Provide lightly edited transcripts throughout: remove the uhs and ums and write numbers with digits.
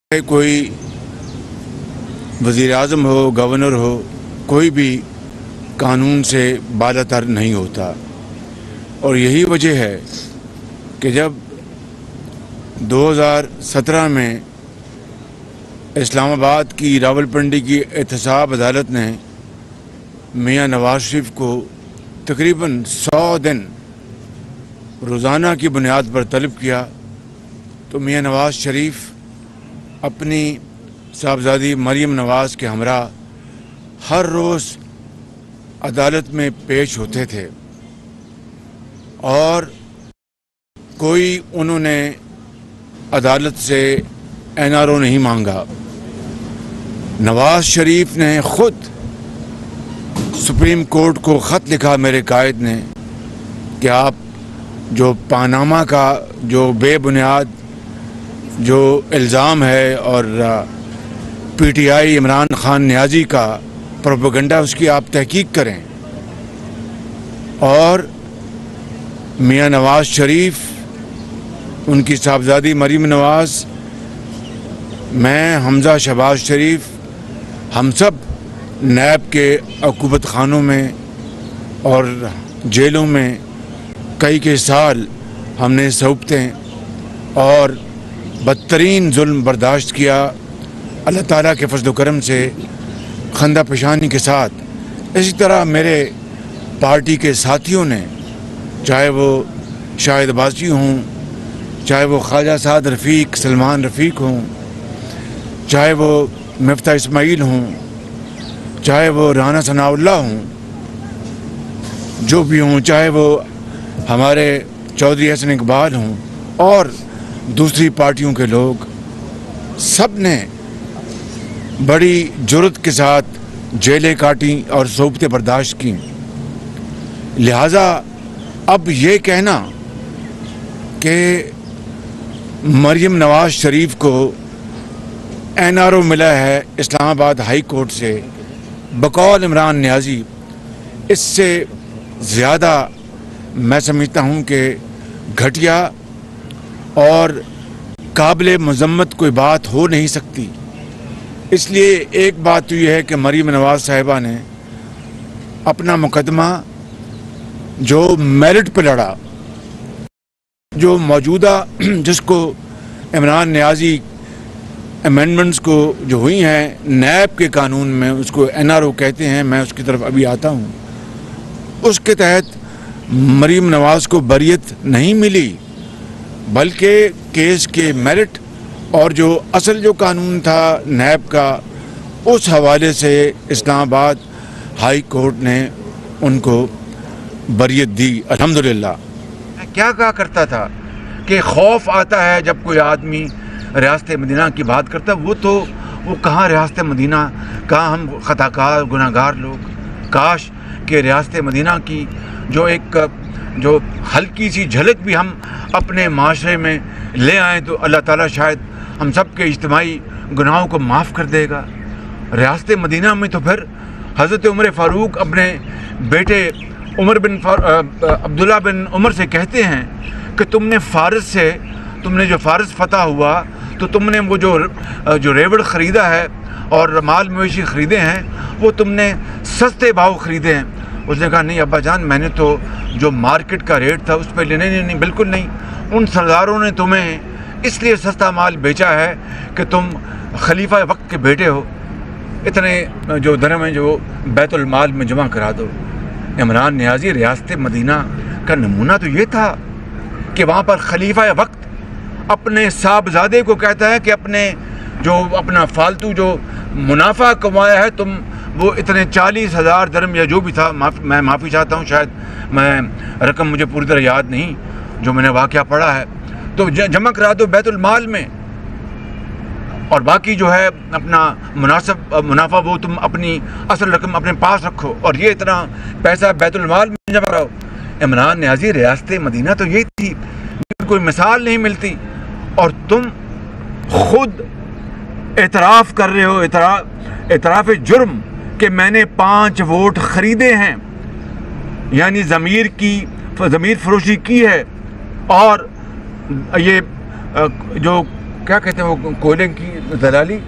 कोई वज़ीर आज़म हो, गवर्नर हो, कोई भी कानून से बालातर नहीं होता। और यही वजह है कि जब 2017 में इस्लामाबाद की रावलपिंडी की एहतसाब अदालत ने मियां नवाज शरीफ को तकरीबन 100 दिन रोज़ाना की बुनियाद पर तलब किया, तो मियां नवाज शरीफ अपनी साहबजादी मरियम नवाज़ के हमरा हर रोज़ अदालत में पेश होते थे और कोई उन्होंने अदालत से NRO नहीं मांगा। नवाज शरीफ ने ख़ुद सुप्रीम कोर्ट को ख़त लिखा मेरे कायद ने कि आप जो पानामा का जो बेबुनियाद जो इल्ज़ाम है और PTI इमरान खान नियाज़ी का प्रोपेगेंडा, उसकी आप तहकीक करें। और मियां नवाज शरीफ, उनकी साहबजादी मरीम नवाज़, मैं, हमजा शहबाज शरीफ, हम सब नैब के अकूबत खानों में और जेलों में कई साल हमने सौंपतें और बदतरीन जुल्म बर्दाश्त किया। अल्लाह ताला के फज़ल करम से खंदा पेशानी के साथ इसी तरह मेरे पार्टी के साथियों ने, चाहे वो शाहिद अब्बासी हों, चाहे वो ख्वाजा साद रफ़ीक, सलमान रफ़ीक हों, चाहे वो मिफ्ता इस्माइल हों, चाहे वो राना सनाउल्लाह हों, जो भी हों, चाहे वो हमारे चौधरी हसन इकबाल हों और दूसरी पार्टियों के लोग, सब ने बड़ी जुर्रत के साथ जेलें काटी और सौंपतें बर्दाश्त की। लिहाजा अब ये कहना कि मरियम नवाज शरीफ को NRO मिला है इस्लामाबाद हाई कोर्ट से बकौल इमरान नियाज़ी, इससे ज़्यादा मैं समझता हूँ कि घटिया और काबिल मज़म्मत कोई बात हो नहीं सकती। इसलिए एक बात तो यह है कि मरीम नवाज़ साहिबा ने अपना मुकदमा जो मेरिट पर लड़ा, जो मौजूदा जिसको इमरान नियाज़ी अमेंडमेंट्स को जो हुई हैं नैब के कानून में, उसको NRO कहते हैं, मैं उसकी तरफ अभी आता हूँ, उसके तहत मरीम नवाज़ को बरियत नहीं मिली, बल्कि केस के मेरिट और जो असल जो कानून था नैब का, उस हवाले से इस्लामाबाद हाई कोर्ट ने उनको बरियत दी। अल्हम्दुलिल्लाह। क्या कहा करता था कि खौफ आता है जब कोई आदमी रियासत मदीना की बात करता है, वो कहाँ रियासत मदीना, कहाँ हम खताकार गुनाहगार लोग। काश कि रियासत मदीना की जो हल्की सी झलक भी हम अपने माशरे में ले आएँ तो अल्लाह ताला शायद हम सब के इज्तिमाई गुनाहों को माफ़ कर देगा। रियासत मदीना में तो फिर हज़रत उमर फ़ारूक अपने बेटे अब्दुल्ला बिन उमर से कहते हैं कि तुमने जो फ़ारस फ़तह हुआ तो तुमने वो जो रेवड़ ख़रीदा है और माल मवेशी ख़रीदे हैं, वो तुमने सस्ते भाव ख़रीदे हैं। उसने कहा, नहीं अब्बा जान, मैंने तो जो मार्केट का रेट था उस पर लेने नहीं, बिल्कुल नहीं। उन सरदारों ने तुम्हें इसलिए सस्ता माल बेचा है कि तुम खलीफा वक्त के बेटे हो, इतने जो धर्म है जो बैतुल माल में जमा करा दो। इमरान नियाज़ी रियासत मदीना का नमूना तो ये था कि वहाँ पर खलीफा वक्त अपने साहबजादे को कहता है कि अपना फालतू जो मुनाफा कमाया है तुम, वो इतने 40,000 दरम या जो भी था, मैं माफ़ी चाहता हूँ, शायद मैं रकम मुझे पूरी तरह याद नहीं जो मैंने वाक़या पढ़ा है, तो जमा करा दो बैतुल माल में, और बाकी जो है अपना मुनाफा वो तुम अपनी असल रकम अपने पास रखो और ये इतना पैसा बैतुल माल में जमा कराओ। इमरान नियाज़ी रियासत मदीना तो ये थी, कोई मिसाल नहीं मिलती। और तुम खुद एतराफ़ कर रहे हो, एतराफ़ जुर्म, कि मैंने 5 वोट ख़रीदे हैं, यानी ज़मीर फरोशी की है। और ये जो کیا کہتے ہیں وہ کوئلے کی دلالی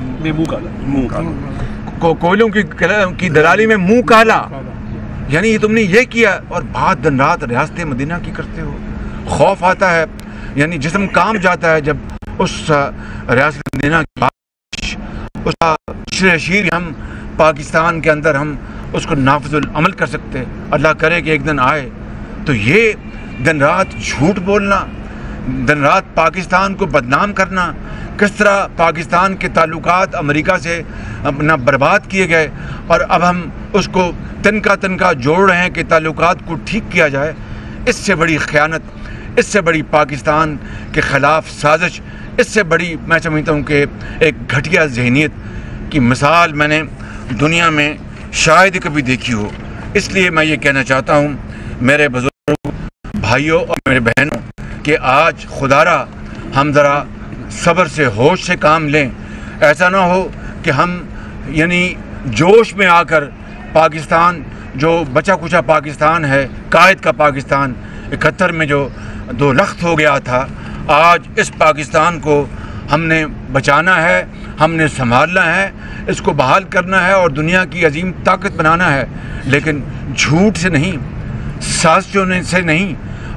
کوئلوں کی دلالی میں منہ کالا، یعنی تم نے یہ کیا اور بات دن رات ریاست مدینہ کی کرتے ہو. خوف آتا ہے، یعنی جسم کام جاتا ہے جب اس ریاست مدینہ کی بات، اس کا شیر ہم پاکستان کے اندر ہم اس کو نافذ العمل کر سکتے. اللہ کرے کہ ایک دن آئے تو یہ دن رات جھوٹ بولنا، دن رات پاکستان کو بدنام کرنا، کس طرح پاکستان کے تعلقات امریکہ سے اپنا برباد کیے گئے اور اب ہم اس کو تنکا جوڑ رہے ہیں کہ تعلقات کو ٹھیک کیا جائے. اس سے بڑی خیانت، اس سے بڑی پاکستان کے خلاف سازش، اس سے بڑی میں سمجھتا ہوں کہ ایک گھٹیا ذہنیت کی مثال میں نے دنیا میں شاید کبھی دیکھی ہو. اس لیے میں یہ کہنا چاہتا ہوں میرے بزرگوں، بھائیوں اور میرے بہنوں کہ آج خدا را ہم ذرا صبر سے، ہوش سے کام لیں. ایسا نہ ہو کہ ہم یعنی جوش میں آ کر پاکستان جو بچا کچا پاکستان ہے، قائد کا پاکستان 71 میں جو 2 لخت ہو گیا تھا، آج اس پاکستان کو ہم نے بچانا ہے، ہم نے سنبھالنا ہے، اس کو بحال کرنا ہے اور دنیا کی عظیم طاقت بنانا ہے. لیکن جھوٹ سے نہیں، سازشوں سے نہیں،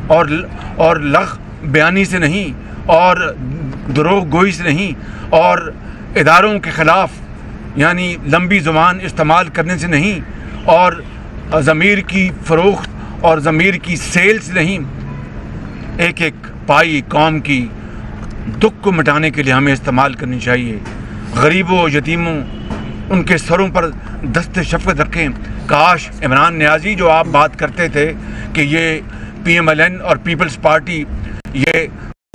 اور لغ بیانی سے نہیں، اور دروغ گوئی سے نہیں، اور اداروں کے خلاف یعنی لمبی زبان استعمال کرنے سے نہیں، اور ضمیر کی فروخت اور ضمیر کی سیل سے نہیں. ایک ایک پائی قوم کی دکھ کو مٹانے کے لیے ہمیں استعمال کرنی چاہیے. غریبوں، یتیموں، ان کے سروں پر دست شفقت رکھیں. کاش عمران نیازی جو آپ بات کرتے تھے کہ یہ PMLN اور پیپلز پارٹی یہ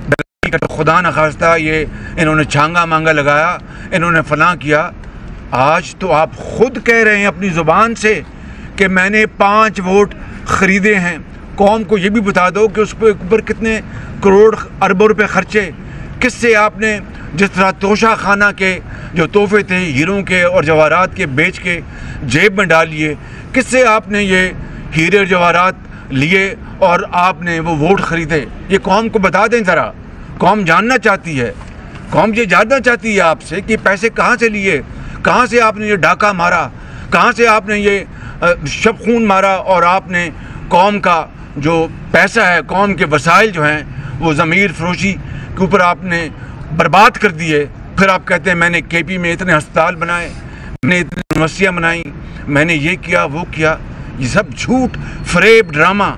خدا نخواستہ یہ انہوں نے چھانگا مانگا لگایا، انہوں نے فلاں کیا. آج تو آپ خود کہہ رہے ہیں اپنی زبان سے کہ میں نے 5 ووٹ خریدے ہیں. قوم کو یہ بھی بتا دو کہ اس پہ اوپر کتنے کروڑ اربوں روپے خرچے، کس سے آپ نے جس طرح توشہ خانہ کے جو تحفے تھے ہیروں کے اور جواہرات کے بیچ کے جیب میں ڈال لیے، کس سے آپ نے یہ ہیرے اور جواہرات لیے اور آپ نے وہ ووٹ خریدے. یہ قوم کو بتا دیں ذرا. قوم جاننا چاہتی ہے، قوم یہ جاننا چاہتی ہے آپ سے کہ پیسے کہاں سے لیے، کہاں سے آپ نے یہ ڈاکہ مارا، کہاں سے آپ نے یہ شب خون مارا، اور آپ نے قوم کا جو پیسہ ہے، قوم کے وسائل جو ہیں وہ ضمیر فروشی کے اوپر آپ نے برباد کر دیے. پھر آپ کہتے ہیں میں نے KP میں اتنے ہسپتال بنائے، میں نے اتنی یونیورسٹیاں بنائیں، میں نے یہ کیا وہ کیا. یہ سب جھوٹ، فریب، ڈرامہ.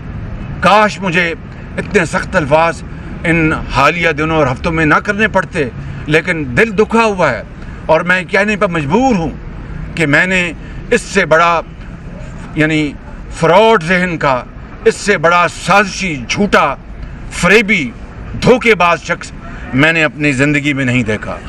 کاش مجھے اتنے سخت الفاظ ان حالیہ دنوں اور ہفتوں میں نہ کرنے پڑتے، لیکن دل دکھا ہوا ہے اور میں کہنے پر مجبور ہوں کہ میں نے اس سے بڑا یعنی فراڈ ذہن کا، اس سے بڑا سازشی، جھوٹا، فریبی، دھوکے باز شخص میں نے اپنی زندگی میں نہیں دیکھا.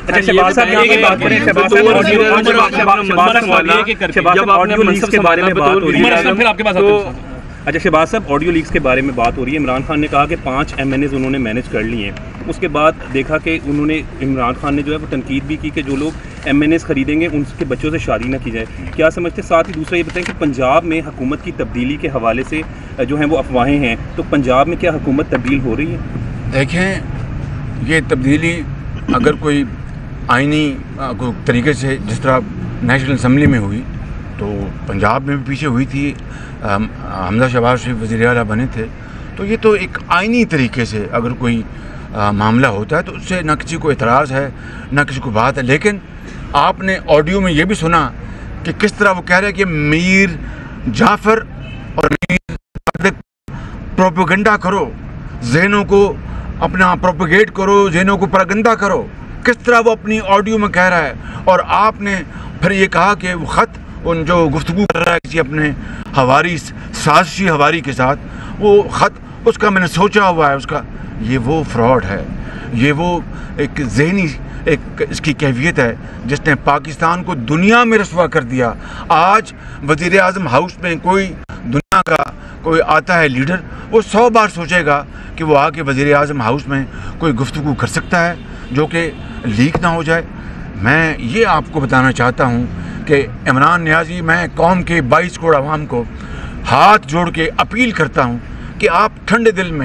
اچھا شہباز صاحب، آڈیو لیکس کے بارے میں بات ہو رہی ہے. عمران خان نے کہا کہ 5 MNAs انہوں نے مینیج کر لی ہیں. اس کے بعد دیکھا کہ انہوں نے عمران خان نے جو ہے وہ تنقید بھی کی کہ جو لوگ MNAs خریدیں گے ان کے بچوں سے شادی نہ کی جائے. کیا سمجھتے؟ ساتھ ہی دوسرا یہ بتائیں کہ پنجاب میں حکومت کی تبدیلی کے حوالے سے جو ہیں وہ افواہیں ہیں، تو پنجاب میں کیا حکومت تبدیل ہو رہی ہے؟ دیکھیں، یہ تبدیلی اگر کوئی آئینی طریقے سے جس طرح نیشنل اسمبلی میں ہوئی تو پنجاب میں بھی پیچھے ہوئی تھی. حمزہ شہباز شریف وزیر اعلیٰ بنے تھے، تو یہ تو ایک آئینی طریقے سے اگر کوئی معاملہ ہوتا ہے تو اس سے نہ کسی کو اعتراض ہے نہ کسی کو بات ہے. لیکن آپ نے آڈیو میں یہ بھی سنا کہ کس طرح وہ کہہ رہے ہیں کہ میر جعفر اور میر صادق پروپیگنڈا کرو، ذہنوں کو اپنا پروپیگیٹ کرو، ذہنوں کو پراگنڈا کرو. کس طرح وہ اپنی آڈیو میں کہہ رہا ہے. اور آپ نے پھر یہ کہا کہ وہ خط ان جو گفتگو کر رہا ہے کسی اپنے ہواری، سازشی ہواری کے ساتھ، وہ خط اس کا میں نے سوچا ہوا ہے اس کا. یہ وہ فراڈ ہے، یہ وہ ایک ذہنی ایک اس کی کیفیت ہے جس نے پاکستان کو دنیا میں رسوا کر دیا. آج وزیر اعظم ہاؤس میں کوئی دنیا کا کوئی آتا ہے لیڈر، وہ 100 بار سوچے گا کہ وہ آ کے وزیر اعظم ہاؤس میں کوئی گفتگو کر سکتا ہے جو کہ لیک نہ ہو جائے. میں یہ آپ کو بتانا چاہتا ہوں کہ عمران نیازی، میں قوم کے 22 کروڑ عوام کو ہاتھ جوڑ کے اپیل کرتا ہوں کہ آپ ٹھنڈے دل میں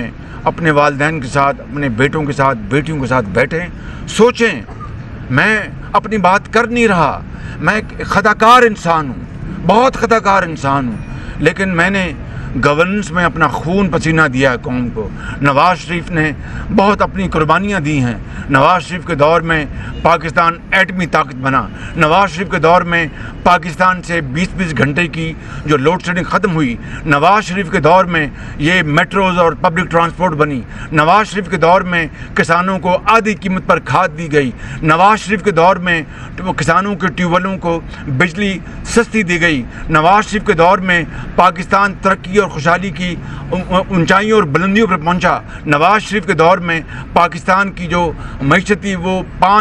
اپنے والدین کے ساتھ، اپنے بیٹوں کے ساتھ، بیٹیوں کے ساتھ بیٹھیں، سوچیں. میں اپنی بات کر نہیں رہا، میں ایک خطا کار انسان ہوں، بہت خطا کار انسان ہوں، لیکن میں نے گورننس میں اپنا خون پسینہ دیا ہے قوم کو. نواز شریف نے بہت اپنی قربانیاں دی ہیں. نواز شریف کے دور میں پاکستان ایٹمی طاقت بنا. نواز شریف کے دور میں پاکستان سے 20 گھنٹے کی جو لوڈ شیڈنگ ختم ہوئی. نواز شریف کے دور میں یہ میٹروز اور پبلک ٹرانسپورٹ بنی. نواز شریف کے دور میں کسانوں کو آدھی قیمت پر کھاد دی گئی. نواز شریف کے دور میں کسانوں کے ٹیوب ویلوں کو بجلی سستی دی گئی. نواز شریف کے دور میں پاکستان ترقی اور خوشحالی کی اونچائیوں اور بلندیوں پر پہنچا. نواز شریف کے دور میں پاکستان کی جو معیشت تھی وہ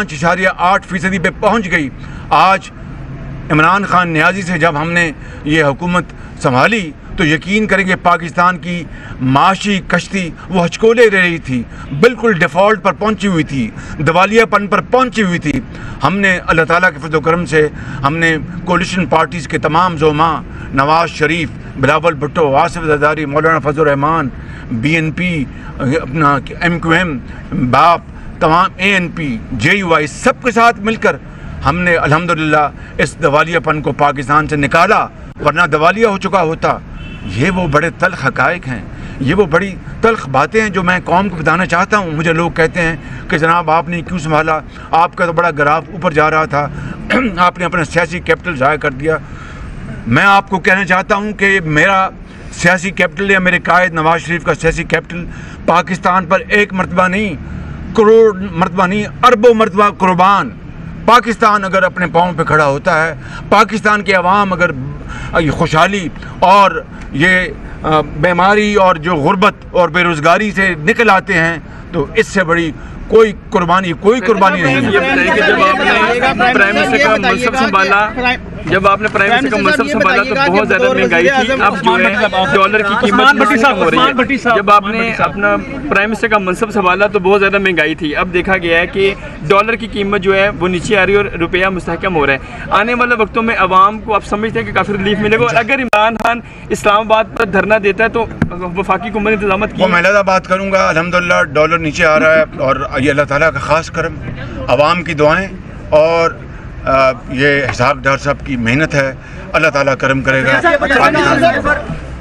5.8% پہ پہنچ گئی. آج عمران خان نیازی سے جب ہم نے یہ حکومت سنبھالی تو یقین کریں کہ پاکستان کی معاشی کشتی وہ ہچکولے رہی تھی، بالکل ڈیفالٹ پر پہنچی ہوئی تھی، دیوالیہ پن پر پہنچی ہوئی تھی. ہم نے اللہ تعالیٰ کے فضل و کرم سے ہم نے کولیشن پارٹیز کے تمام زعماء، نواز شریف، بلاول بھٹو، آصف زرداری، مولانا فضل الرحمان، BNP، اپنا MQM، باپ، تمام ANP، JUI، سب کے ساتھ مل کر ہم نے الحمدللہ اس دیوالیہ پن کو پاکستان سے نکالا، ورنہ دیوالیہ ہو چکا ہوتا. یہ وہ بڑے تلخ حقائق ہیں، یہ وہ بڑی تلخ باتیں ہیں جو میں قوم کو بتانا چاہتا ہوں. مجھے لوگ کہتے ہیں کہ جناب آپ نے کیوں سنبھالا، آپ کا تو بڑا گراف اوپر جا رہا تھا، آپ نے اپنا سیاسی کیپٹل ضائع کر دیا. میں آپ کو کہنا چاہتا ہوں کہ میرا سیاسی کیپٹل یا میرے قائد نواز شریف کا سیاسی کیپٹل پاکستان پر ایک مرتبہ نہیں، کروڑ مرتبہ نہیں، اربوں مرتبہ قربان. پاکستان اگر اپنے پاؤں پہ کھڑا ہوتا ہے، پاکستان کے عوام اگر خوشحالی اور یہ بیماری اور جو غربت اور بے روزگاری سے نکل آتے ہیں تو اس سے بڑی کوئی قربانی نہیں ہے. یہ بتائیں کہ جب آپ نے پرائم منسٹر کا منصب سنبھالا، تو بہت زیادہ مہنگائی تھی. اب جو ہے ڈالر کی قیمت کم ہو رہی ہے. جب آپ نے اپنا پرائم منسٹر کا منصب سنبھالا تو بہت زیادہ مہنگائی تھی. اب دیکھا گیا ہے کہ ڈالر کی قیمت جو ہے وہ نیچے آ رہی ہے اور روپیہ مستحکم ہو رہا ہے. آنے والے وقتوں میں عوام کو آپ سمجھتے ہیں کہ کافی ریلیف ملے گا؟ اور اگر عمران خان اسلام آباد پر دھرنا دیتا ہے تو وفاقی حکومت نے انتظامات کی؟ میں علیحدہ بات کروں گا. الحمدللہ ڈالر نیچے آ رہا ہے اور یہ اللہ تعالیٰ کا خاص کرم، عوام کی دعائیں اور یہ حساب ڈار صاحب کی محنت ہے. اللہ تعالیٰ کرم کرے گا.